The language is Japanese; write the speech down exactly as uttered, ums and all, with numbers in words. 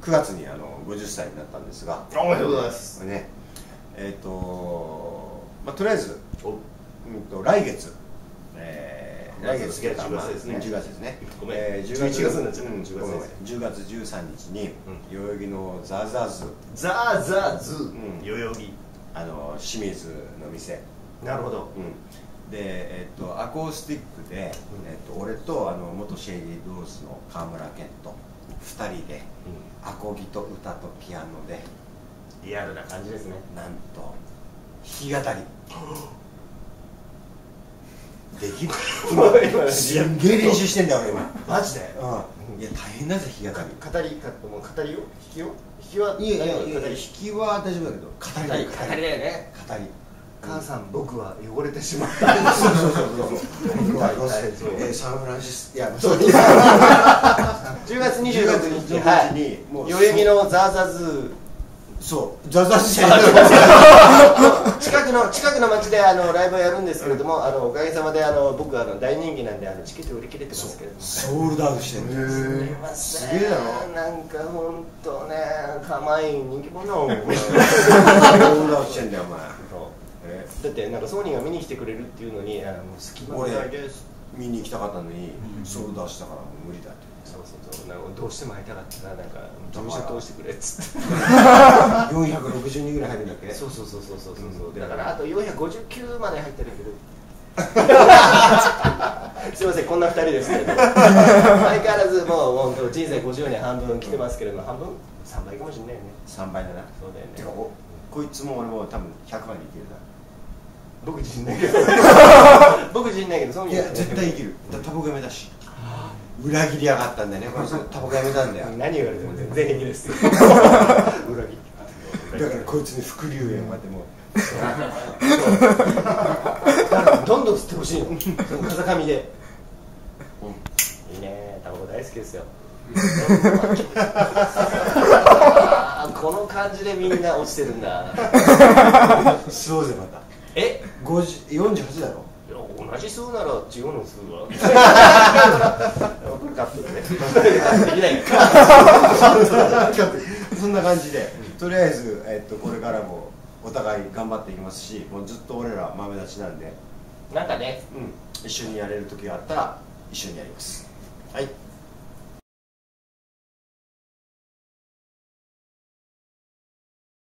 くがつにあのごじゅっさいになったんですが、 おめでとうございますね。えっとまあとりあえず、うんと来月、えー、来月じゅうがつですね。 じゅうがつですね。 ごめん、 えー、 じゅういちがつになっちゃった。 じゅうがつじゅうさんにちに代々木のザーザーズ、 ザーザーズ代々木、 あの清水の店。 なるほど。 うん。で、えっとアコースティックで、えっと俺とあの元シェイリードーズの川村健とふたりで、アコギと歌とピアノでリアルな感じですね。 なんと弾き語りできる。今すんげえ練習してんだよ俺今。 マジで？ うん。いや大変だぜ弾き語り。 語りかもう語りを弾きを弾きはいやいやいや弾きは大丈夫だけど語り語りだよね。 語り。 母さん僕は汚れてしまった。 そうそうそうそう僕はロスえサンフランシスいやそうじゅうがつにじゅうろくにちに代々木のザーザーズ、 そうザザズじゃ近くの近くの町であのライブをやるんですけれども、あのおかげさまであの僕あの大人気なんであのチケット売り切れてますけれども、 ソールドアウトしてるんです。 すげえだろ。なんか本当ね、かまい人気者。ソールドアウトしてんだよお前。 だってなんかソニーが見に来てくれるっていうのに、あのもう隙間ないです。 見に行きたかったのにソールドアウトしたからもう無理だって。 そうそうそう、なんかどうしても会いたかったらなんか事務所通してくれっつって。 よんひゃくろくじゅうにんぐらい入るんだっけ。 そうそうそうそうそうそう。だからあとよんひゃくごじゅうきゅうまで入ってるけど。すいません、こんなふたりですけれども、相変わらずもう本当人生ごじゅうねん半分来てますけれども、半分さんばいかもしれないよね。 さんばいだな。 そうだよね。 てかおこいつも俺も多分ひゃくまでいけるな。 僕自信ないけど。僕自信ないけど、そういや絶対いける。タバコやめだし。裏切りやがったんだよね。こいつタバコやめたんだよ。 何言われても全然平気です。裏切り。 だからこいつに副流煙までもどんどん吸ってほしいの。風上で。いいね、タバコ大好きですよ。この感じでみんな落ちてるんだ。 吸おうぜまた。 え、 よんじゅうはちだろ。 同じ吸うなら違うの吸うわ。これカットでね。できないか。 そんな感じで、とりあえずえっとこれからもお互い頑張っていきますし、もうずっと俺ら豆立ちなんで、 なんかね、 うん、一緒にやれる時があったら一緒にやります。はい。